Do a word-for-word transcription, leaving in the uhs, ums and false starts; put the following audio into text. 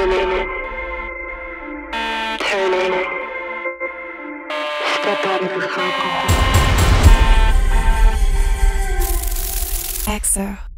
spinning, turning, step out of the circle. Exo.